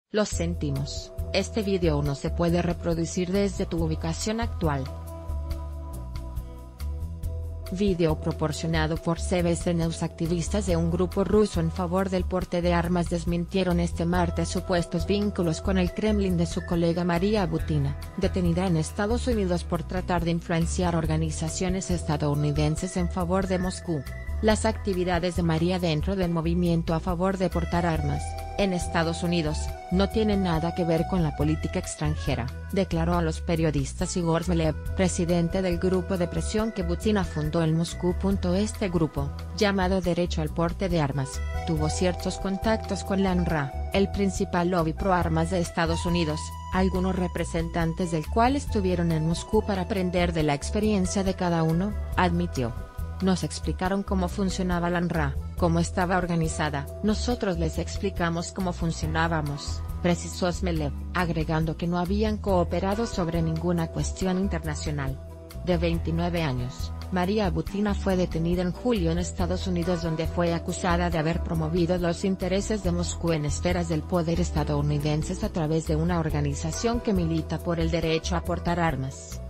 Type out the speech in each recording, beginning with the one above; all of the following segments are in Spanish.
Lo sentimos, este video no se puede reproducir desde tu ubicación actual. Video proporcionado por CBS News. Activistas de un grupo ruso en favor del porte de armas desmintieron este martes supuestos vínculos con el Kremlin de su colega María Butina, detenida en Estados Unidos por tratar de influenciar organizaciones estadounidenses en favor de Moscú. Las actividades de María dentro del movimiento a favor de portar armas, en Estados Unidos, no tienen nada que ver con la política extranjera, declaró a los periodistas Igor Zmelev, presidente del grupo de presión que Butina fundó en Moscú. Este grupo, llamado Derecho al Porte de Armas, tuvo ciertos contactos con la UNRWA, el principal lobby pro armas de Estados Unidos, algunos representantes del cual estuvieron en Moscú para aprender de la experiencia de cada uno, admitió. Nos explicaron cómo funcionaba la UNRWA, cómo estaba organizada. Nosotros les explicamos cómo funcionábamos, precisó Zmelev, agregando que no habían cooperado sobre ninguna cuestión internacional. De 29 años, María Butina fue detenida en julio en Estados Unidos, donde fue acusada de haber promovido los intereses de Moscú en esferas del poder estadounidenses a través de una organización que milita por el derecho a portar armas.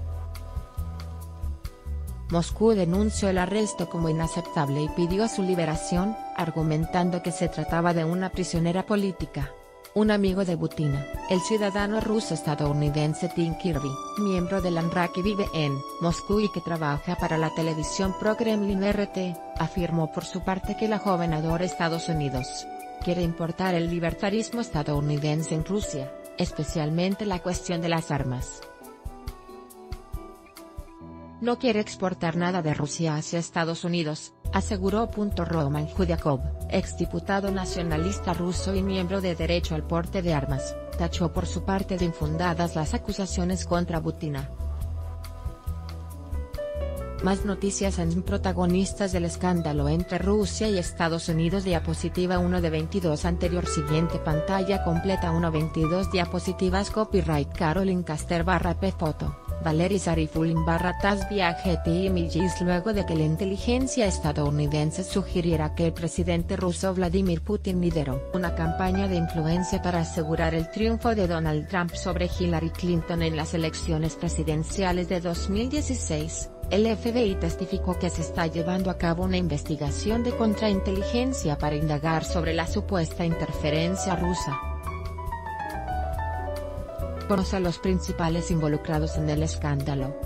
Moscú denunció el arresto como inaceptable y pidió su liberación, argumentando que se trataba de una prisionera política. Un amigo de Butina, el ciudadano ruso-estadounidense Tim Kirby, miembro de la UNRWA que vive en Moscú y que trabaja para la televisión pro-Kremlin RT, afirmó por su parte que la joven adora Estados Unidos. Quiere importar el libertarismo estadounidense en Rusia, especialmente la cuestión de las armas. No quiere exportar nada de Rusia hacia Estados Unidos, aseguró. Roman Judiakov, exdiputado nacionalista ruso y miembro de Derecho al Porte de Armas, tachó por su parte de infundadas las acusaciones contra Butina. Más noticias en protagonistas del escándalo entre Rusia y Estados Unidos. Diapositiva 1 de 22 anterior. Siguiente pantalla completa 1:22 diapositivas. Copyright Caroline Caster /p foto. Valery Zarifulin /tas viaje images. Luego de que la inteligencia estadounidense sugiriera que el presidente ruso Vladimir Putin lideró una campaña de influencia para asegurar el triunfo de Donald Trump sobre Hillary Clinton en las elecciones presidenciales de 2016, el FBI testificó que se está llevando a cabo una investigación de contrainteligencia para indagar sobre la supuesta interferencia rusa. Conoce a los principales involucrados en el escándalo.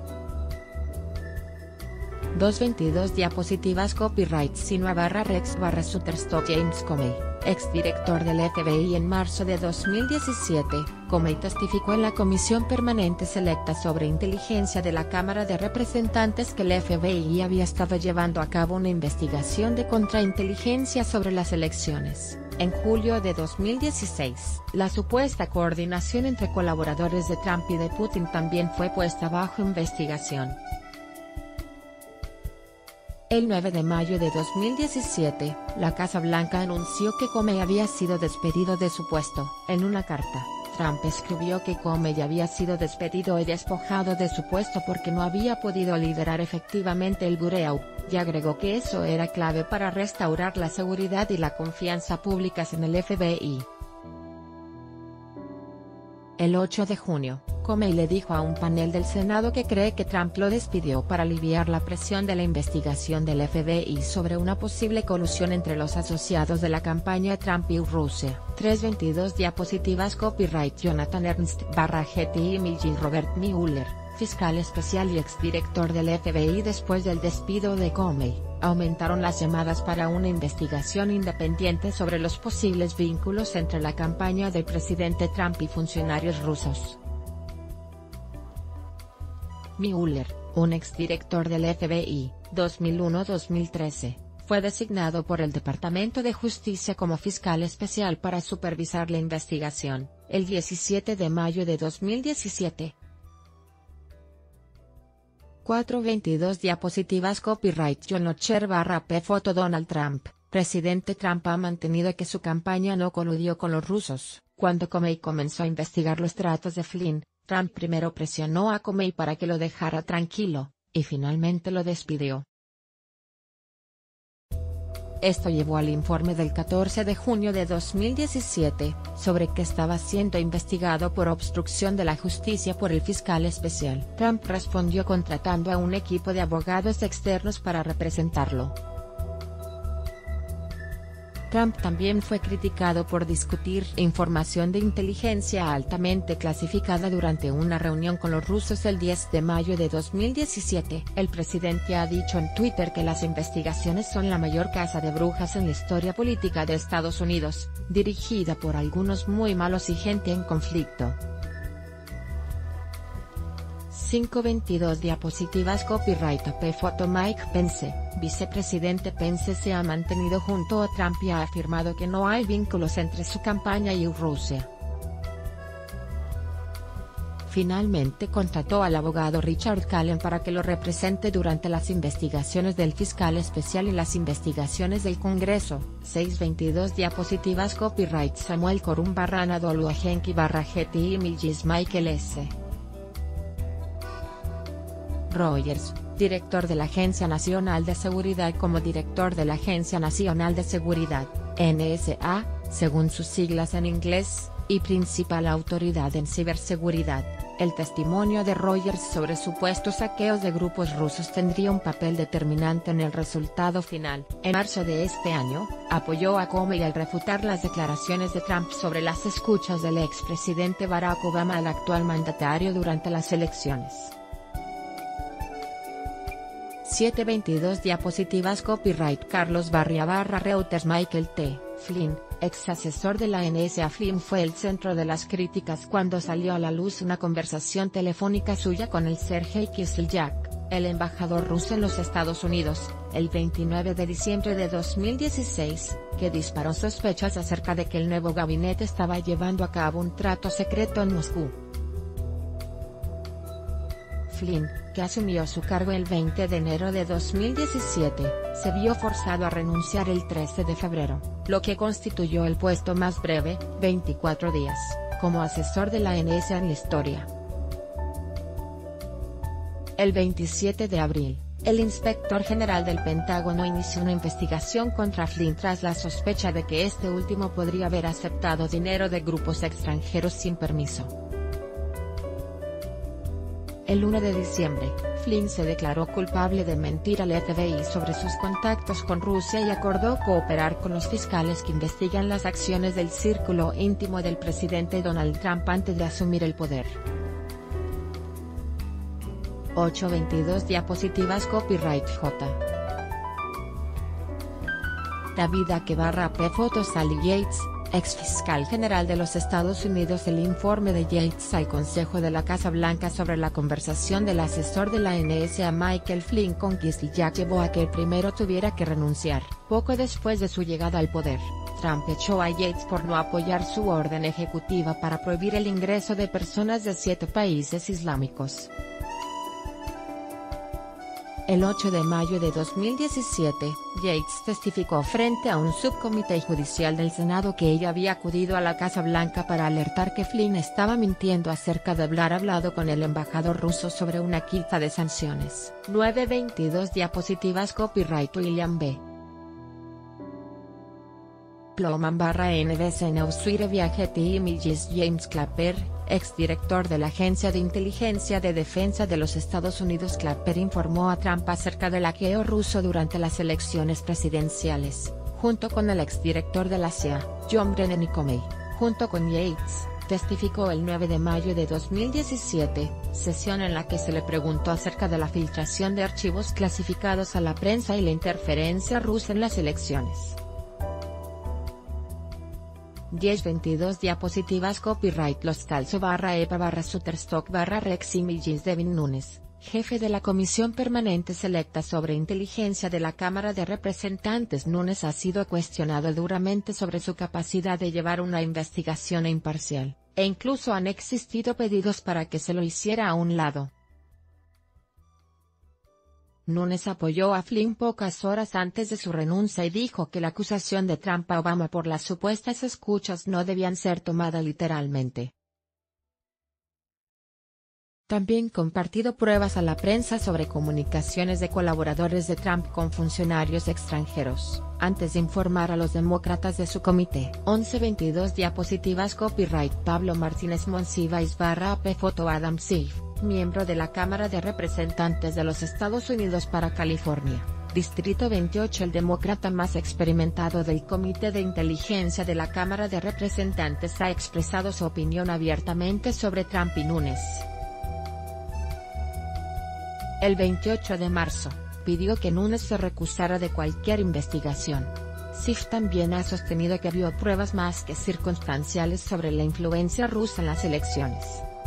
2:22 diapositivas. Copyright Sinua /Rex /Shutterstock. James Comey, exdirector del FBI. En marzo de 2017, Comey testificó en la Comisión Permanente Selecta sobre Inteligencia de la Cámara de Representantes que el FBI había estado llevando a cabo una investigación de contrainteligencia sobre las elecciones. En julio de 2016, la supuesta coordinación entre colaboradores de Trump y de Putin también fue puesta bajo investigación. El 9 de mayo de 2017, la Casa Blanca anunció que Comey había sido despedido de su puesto. En una carta, Trump escribió que Comey había sido despedido y despojado de su puesto porque no había podido liderar efectivamente el Bureau, y agregó que eso era clave para restaurar la seguridad y la confianza públicas en el FBI. El 8 de junio, Comey le dijo a un panel del Senado que cree que Trump lo despidió para aliviar la presión de la investigación del FBI sobre una posible colusión entre los asociados de la campaña Trump y Rusia. 3:22 diapositivas. Copyright Jonathan Ernst /Getty Images. Robert Mueller, fiscal especial y exdirector del FBI. Después del despido de Comey, aumentaron las llamadas para una investigación independiente sobre los posibles vínculos entre la campaña del presidente Trump y funcionarios rusos. Mueller, un exdirector del FBI, 2001-2013, fue designado por el Departamento de Justicia como fiscal especial para supervisar la investigación, el 17 de mayo de 2017. 4:22 diapositivas. Copyright John Ocher /p foto. Donald Trump, presidente Trump ha mantenido que su campaña no coludió con los rusos. Cuando Comey comenzó a investigar los tratos de Flynn, Trump primero presionó a Comey para que lo dejara tranquilo, y finalmente lo despidió. Esto llevó al informe del 14 de junio de 2017, sobre que estaba siendo investigado por obstrucción de la justicia por el fiscal especial. Trump respondió contratando a un equipo de abogados externos para representarlo. Trump también fue criticado por discutir información de inteligencia altamente clasificada durante una reunión con los rusos el 10 de mayo de 2017. El presidente ha dicho en Twitter que las investigaciones son la mayor caza de brujas en la historia política de Estados Unidos, dirigida por algunos muy malos y gente en conflicto. 522 diapositivas Copyright AP Foto Mike Pence, vicepresidente Pence se ha mantenido junto a Trump y ha afirmado que no hay vínculos entre su campaña y Rusia. Finalmente contrató al abogado Richard Cullen para que lo represente durante las investigaciones del fiscal especial y las investigaciones del Congreso. 622 diapositivas Copyright Samuel Corum Anadolu Agenki Getty Images Michael S. Rogers, director de la Agencia Nacional de Seguridad como director de la Agencia Nacional de Seguridad, NSA, según sus siglas en inglés, y principal autoridad en ciberseguridad. El testimonio de Rogers sobre supuestos saqueos de grupos rusos tendría un papel determinante en el resultado final. En marzo de este año, apoyó a Comey al refutar las declaraciones de Trump sobre las escuchas del expresidente Barack Obama al actual mandatario durante las elecciones. 722 diapositivas Copyright Carlos Barria Reuters Michael T. Flynn, ex asesor de la NSA. Flynn fue el centro de las críticas cuando salió a la luz una conversación telefónica suya con el Sergei Kislyak, el embajador ruso en los Estados Unidos, el 29 de diciembre de 2016, que disparó sospechas acerca de que el nuevo gabinete estaba llevando a cabo un trato secreto en Moscú. Flynn, que asumió su cargo el 20 de enero de 2017, se vio forzado a renunciar el 13 de febrero, lo que constituyó el puesto más breve, 24 días, como asesor de la NSA en la historia. El 27 de abril, el inspector general del Pentágono inició una investigación contra Flynn tras la sospecha de que este último podría haber aceptado dinero de grupos extranjeros sin permiso. El 1 de diciembre, Flynn se declaró culpable de mentir al FBI sobre sus contactos con Rusia y acordó cooperar con los fiscales que investigan las acciones del círculo íntimo del presidente Donald Trump antes de asumir el poder. 822 diapositivas Copyright J. David Aque P. Fotos Sally Yates, ex fiscal general de los Estados Unidos. El informe de Yates al Consejo de la Casa Blanca sobre la conversación del asesor de la NSA Michael Flynn con Kislyak llevó a que el primero tuviera que renunciar. Poco después de su llegada al poder, Trump echó a Yates por no apoyar su orden ejecutiva para prohibir el ingreso de personas de 7 países islámicos. El 8 de mayo de 2017, Yates testificó frente a un subcomité judicial del Senado que ella había acudido a la Casa Blanca para alertar que Flynn estaba mintiendo acerca de haber hablado con el embajador ruso sobre una quita de sanciones. 922 diapositivas Copyright William B. Plowman NBC News Getty Images James Clapper, exdirector de la Agencia de Inteligencia de Defensa de los Estados Unidos. Clapper informó a Trump acerca del hackeo ruso durante las elecciones presidenciales, junto con el exdirector de la CIA, John Brennan y Comey, junto con Yates, testificó el 9 de mayo de 2017, sesión en la que se le preguntó acerca de la filtración de archivos clasificados a la prensa y la interferencia rusa en las elecciones. 1022 diapositivas Copyright Los Calzo /EPA /Shutterstock /Rex Images. Devin Nunes, jefe de la Comisión Permanente Selecta sobre Inteligencia de la Cámara de Representantes. Nunes ha sido cuestionado duramente sobre su capacidad de llevar una investigación imparcial, e incluso han existido pedidos para que se lo hiciera a un lado. Nunes apoyó a Flynn pocas horas antes de su renuncia y dijo que la acusación de Trump a Obama por las supuestas escuchas no debían ser tomada literalmente. También compartido pruebas a la prensa sobre comunicaciones de colaboradores de Trump con funcionarios extranjeros, antes de informar a los demócratas de su comité. 11:22 diapositivas Copyright Pablo Martínez Monsiváis /AP Foto Adam Schiff, miembro de la Cámara de Representantes de los Estados Unidos para California, Distrito 28. El demócrata más experimentado del Comité de Inteligencia de la Cámara de Representantes ha expresado su opinión abiertamente sobre Trump y Nunes. El 28 de marzo, pidió que Nunes se recusara de cualquier investigación. Schiff también ha sostenido que vio pruebas más que circunstanciales sobre la influencia rusa en las elecciones.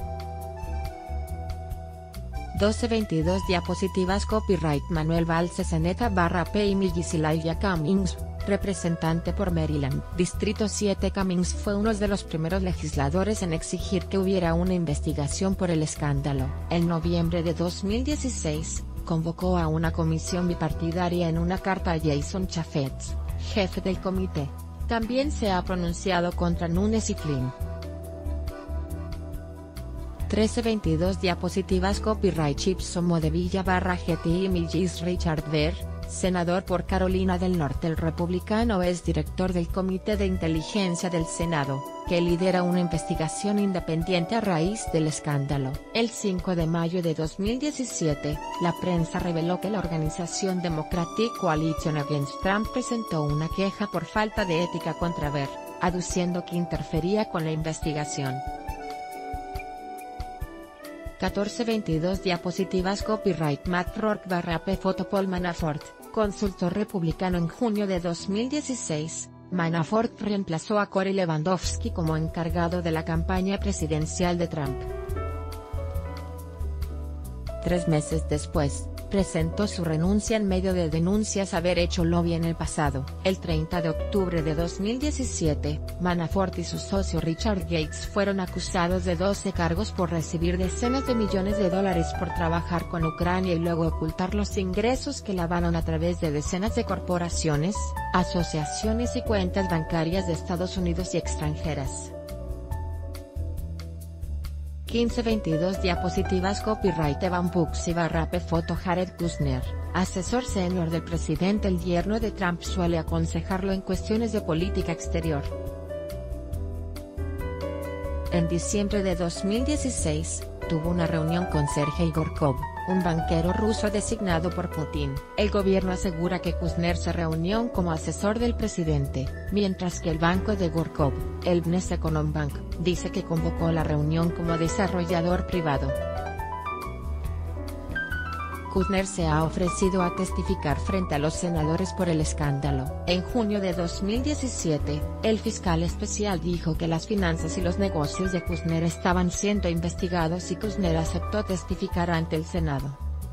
12:22 diapositivas Copyright Manuel Valls Zeneta /P y Millicilaya Cummings, representante por Maryland. Distrito 7. Cummings fue uno de los primeros legisladores en exigir que hubiera una investigación por el escándalo. En noviembre de 2016, convocó a una comisión bipartidaria en una carta a Jason Chaffetz, jefe del comité. También se ha pronunciado contra Nunes y Flynn. 13:22 diapositivas Copyright Chipson Modevilla /GTI Millis Richard Ver, senador por Carolina del Norte. El republicano es director del Comité de Inteligencia del Senado, que lidera una investigación independiente a raíz del escándalo. El 5 de mayo de 2017, la prensa reveló que la organización Democratic Coalition Against Trump presentó una queja por falta de ética contra Ver, aduciendo que interfería con la investigación. 14:22 diapositivas Copyright Matt Rourke /P Foto Paul Manafort, consultor republicano. En junio de 2016, Manafort reemplazó a Corey Lewandowski como encargado de la campaña presidencial de Trump. 3 meses después, presentó su renuncia en medio de denuncias haber hecho lobby en el pasado. El 30 de octubre de 2017, Manafort y su socio Richard Gates fueron acusados de 12 cargos por recibir decenas de millones de dólares por trabajar con Ucrania y luego ocultar los ingresos que lavaron a través de decenas de corporaciones, asociaciones y cuentas bancarias de Estados Unidos y extranjeras. 15:22 diapositivas Copyright Evan Puxi /P Foto Jared Kushner, asesor senior del presidente. El yerno de Trump suele aconsejarlo en cuestiones de política exterior. En diciembre de 2016, tuvo una reunión con Sergei Gorkov, un banquero ruso designado por Putin. El gobierno asegura que Kushner se reunió como asesor del presidente, mientras que el banco de Gorkov, el Vneseconombank, dice que convocó la reunión como desarrollador privado. Kushner se ha ofrecido a testificar frente a los senadores por el escándalo. En junio de 2017, el fiscal especial dijo que las finanzas y los negocios de Kushner estaban siendo investigados y Kushner aceptó testificar ante el Senado.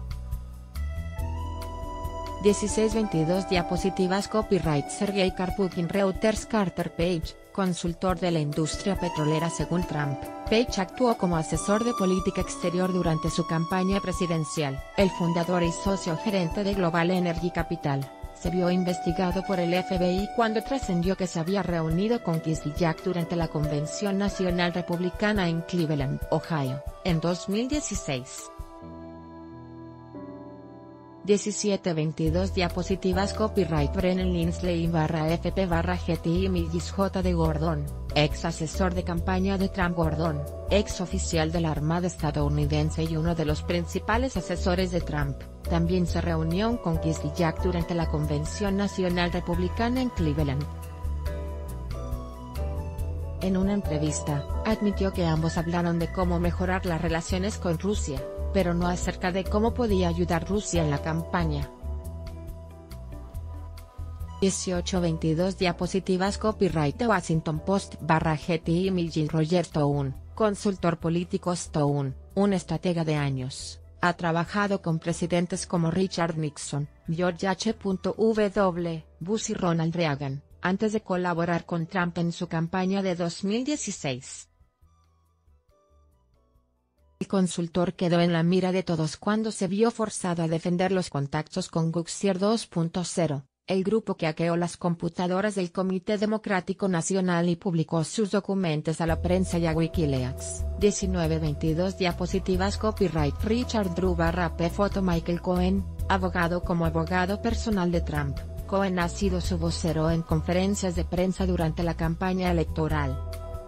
16:22 diapositivas Copyright Sergei Karpukin Reuters Carter Page, consultor de la industria petrolera. Según Trump, Page actuó como asesor de política exterior durante su campaña presidencial. El fundador y socio gerente de Global Energy Capital, se vio investigado por el FBI cuando trascendió que se había reunido con Kislyak durante la Convención Nacional Republicana en Cleveland, Ohio, en 2016. 17:22 diapositivas Copyright Brennan Linsley /FP /GTI Millis J. de Gordon, ex asesor de campaña de Trump. Gordon, ex oficial de la Armada estadounidense y uno de los principales asesores de Trump, también se reunió con Kislyak durante la Convención Nacional Republicana en Cleveland. En una entrevista, admitió que ambos hablaron de cómo mejorar las relaciones con Rusia, pero no acerca de cómo podía ayudar Rusia en la campaña. 18:22 diapositivas Copyright The Washington Post /GTI Millis Roger Stone, consultor político. Stone, un estratega de años, ha trabajado con presidentes como Richard Nixon, George H.W. Bush y Ronald Reagan, antes de colaborar con Trump en su campaña de 2016. El consultor quedó en la mira de todos cuando se vio forzado a defender los contactos con Guxier 2.0, el grupo que hackeó las computadoras del Comité Democrático Nacional y publicó sus documentos a la prensa y a Wikileaks. 19-22 diapositivas copyright Richard Drew /P foto Michael Cohen, abogado. Como abogado personal de Trump, Cohen ha sido su vocero en conferencias de prensa durante la campaña electoral.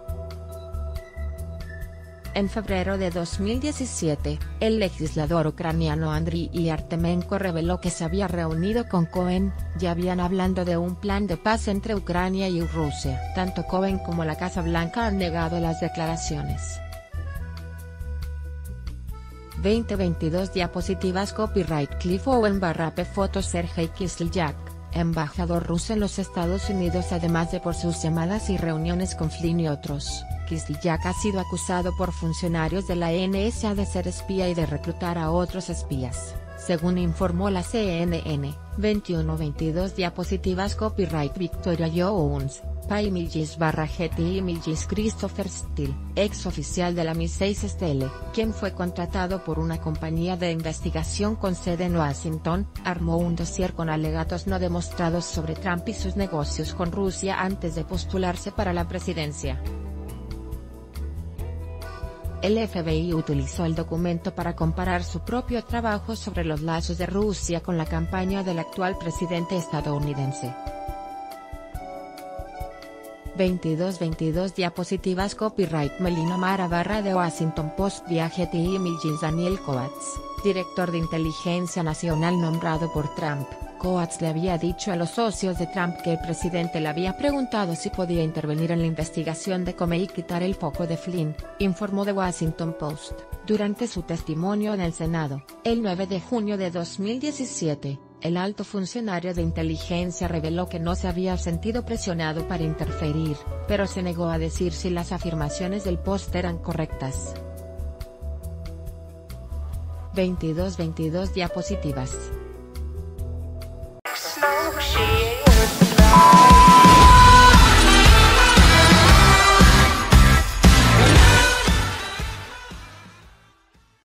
En febrero de 2017, el legislador ucraniano Andriy Artemenko reveló que se había reunido con Cohen, ya habían hablando de un plan de paz entre Ucrania y Rusia. Tanto Cohen como la Casa Blanca han negado las declaraciones. 20-22 diapositivas copyright Cliff Owen /P foto Sergei Kislyak, embajador ruso en los Estados Unidos. Además de por sus llamadas y reuniones con Flynn y otros, Kislyak ha sido acusado por funcionarios de la NSA de ser espía y de reclutar a otros espías, según informó la CNN. 21-22 diapositivas copyright Victoria Jones, Pa Images /Getty Images Christopher Steele, ex oficial de la Mi-6 Stelle, quien fue contratado por una compañía de investigación con sede en Washington, armó un dossier con alegatos no demostrados sobre Trump y sus negocios con Rusia antes de postularse para la presidencia. El FBI utilizó el documento para comparar su propio trabajo sobre los lazos de Rusia con la campaña del actual presidente estadounidense. 22-22 diapositivas copyright Melina Mara /The Washington Post Getty Images Daniel Coats, director de inteligencia nacional nombrado por Trump. Coats le había dicho a los socios de Trump que el presidente le había preguntado si podía intervenir en la investigación de Comey y quitar el foco de Flynn, informó The Washington Post. Durante su testimonio en el Senado, el 9 de junio de 2017, el alto funcionario de inteligencia reveló que no se había sentido presionado para interferir, pero se negó a decir si las afirmaciones del Post eran correctas. 22-22 diapositivas.